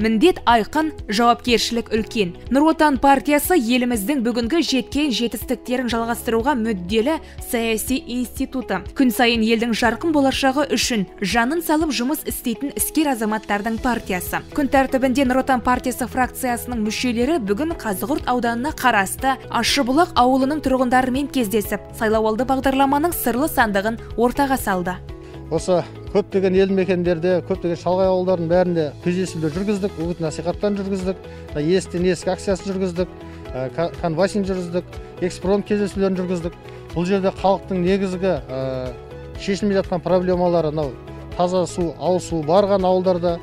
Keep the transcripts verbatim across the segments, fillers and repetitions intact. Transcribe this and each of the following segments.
Міндет айқын, жауапкершілік үлкен. Нұр Отан партиясы еліміздің бүгінгі жеткен жетістіктерін жалғастыруға мүдделі саяси институты. Күн сайын елдің жарқын болашағы үшін жанын салып жұмыс істейтін іскер азаматтардың партиясы. Күн тәртібінде Нұр Отан партиясы фракциясының мүшелері бүгін Қазығұрт ауданына қарасты Ащыбұлақ ауылының тұрғындарымен кездесіп, сайлауалды бағдарламаның сырлы сандығын ортаға салды. Осы көптеген елді мекендерде, көптеген шалғай ауылдардың бәрінде кездесулер жүргіздік, үгіт насихаттан жүргіздік, естен есік акциясын жүргіздік, конвайсинг жүргіздік, экспромт кездесулерін жүргіздік. Бұл жерде халықтың негізгі шешілмей жатқан проблемалары таза су, ауыз су барған ауылдарда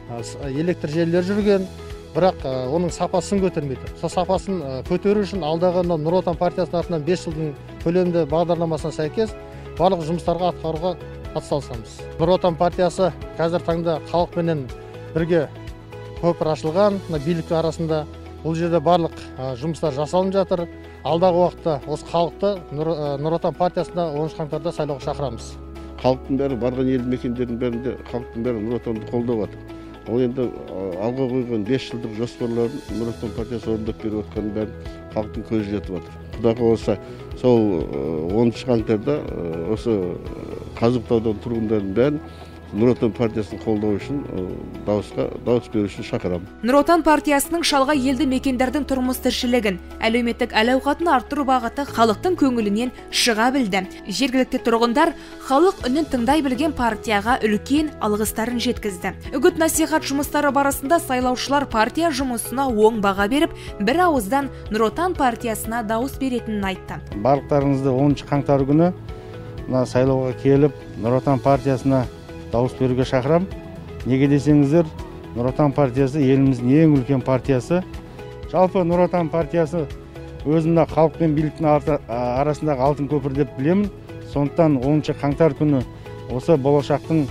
электр желілері жүрген, бірақ оның сапасын көтермейді. Сол сапасын көтеру үшін алдағы Нұр Отан партиясының атынан бес жылдың көлемді бағдарламасына сәйкес барлық жұмыстарға атқаруға атсалысамыз. Нұр Отан партиясы қазір таңда халықпенен бірге көпір ашылған, билік арасында бұл жерде барлық жұмыстар жасалынып жатыр. Алдағы уақытта осы халықты Нұр Отан партиясына оныншы қаңтарда сайлауға шақырамыз. Халықтың бәрі барған елді мекендердің бәрінде халықтың бәрі Нұр Отанды қолдап жатыр. Ол енді алға қойған бес жылдық жоспарларын Нұр Отан партиясы орындап беріп отқанын бәрін халықтың көзі жетіп жатыр. Құдай қаласа сол оныншы қаңтарда осы Қазығұрт ауданы тұрғындардың бәрін Нұр Отан партиясын қолдау үшін дауысқа дауыс беру үшін шақырамын. Нұр Отан партиясының шалғай елді мекендердің тұрмыс тіршілігін, әлеуметтік әл-ауқатын арттыру бағыты халықтың көңілінен шыға білді. Жергілікті тұрғындар халық үнін тыңдай білген партияға үлкен алғыстарын жеткізді. Үгіт насихат жұмыстары барысында сайлаушылар партия жұмысына оң баға беріп, бір ауыздан Нұр Отан партиясына дауыс беретінін айтты. Барлықтарыңызды оныншы қаңтар күні сайлауға келіп, Нұр Отан партиясына дауыс беруге шақырам. Неге десеңіздер, Нұр Отан партиясы еліміздің ең үлкен партиясы. Жалпы Нұр Отан партиясы өзінде халық пен биліктің арасындағы алтын көпір деп білемін. Сондықтан оныншы қаңтар күні осы болашақтың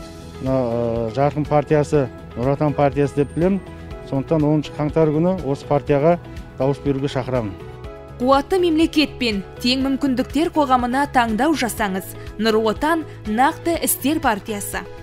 жарқын партиясы Нұр Отан партиясы деп білемін. Сондықтан оныншы қаңтар күні осы партияға дауыс беруге шақырамын. Қуатты мемлекет пен тең мүмкіндіктер қоғамына таңдау жасаңыз. Нұр Отан нақты істер партиясы.